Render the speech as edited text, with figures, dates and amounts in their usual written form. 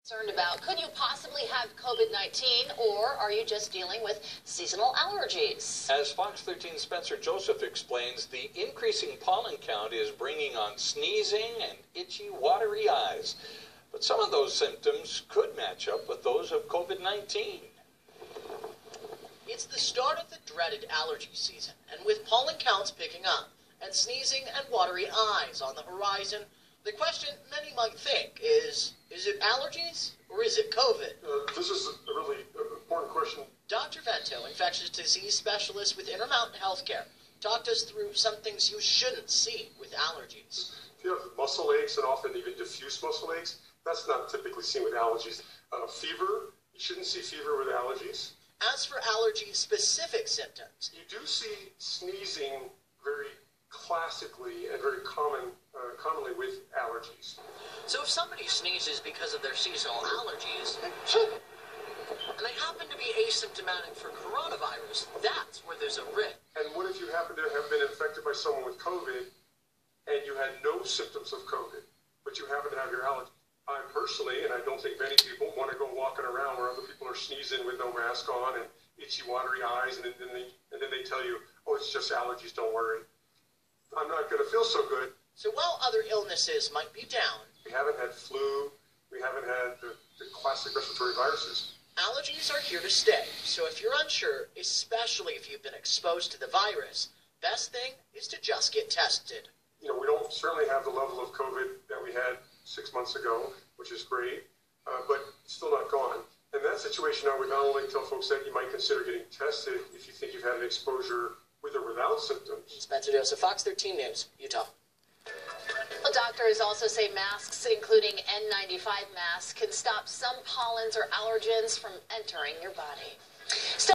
Concerned about, could you possibly have COVID-19, or are you just dealing with seasonal allergies? As Fox 13's Spencer Joseph explains, the increasing pollen count is bringing on sneezing and itchy, watery eyes. But some of those symptoms could match up with those of COVID-19. It's the start of the dreaded allergy season, and with pollen counts picking up and sneezing and watery eyes on the horizon, the question many might think is it allergies or is it COVID? This is a really important question. Dr. Vento, infectious disease specialist with Intermountain Healthcare, talked us through some things you shouldn't see with allergies. If you have muscle aches and often even diffuse muscle aches, that's not typically seen with allergies. Fever, you shouldn't see fever with allergies. As for allergy-specific symptoms, You do see sneezing very classically and very commonly with allergies. so if somebody sneezes because of their seasonal allergies, and they happen to be asymptomatic for coronavirus, that's where there's a risk. And what if you happen to have been infected by someone with COVID and you had no symptoms of COVID, but you happen to have your allergy? I personally, and I don't think many people, want to go walking around where other people are sneezing with no mask on and itchy, watery eyes, and then they tell you, oh, it's just allergies, don't worry. I'm not going to feel so good. So while other illnesses might be down, We haven't had flu. We haven't had the classic respiratory viruses. allergies are here to stay. So if you're unsure, especially if you've been exposed to the virus, best thing is to just get tested. You know, we don't certainly have the level of COVID that we had 6 months ago, which is great, but it's still not gone. In that situation, I would not only tell folks that you might consider getting tested if you think you've had an exposure with or without symptoms. Spencer Joseph, Fox 13 News, Utah. Well, doctors also say masks, including N95 masks, can stop some pollens or allergens from entering your body.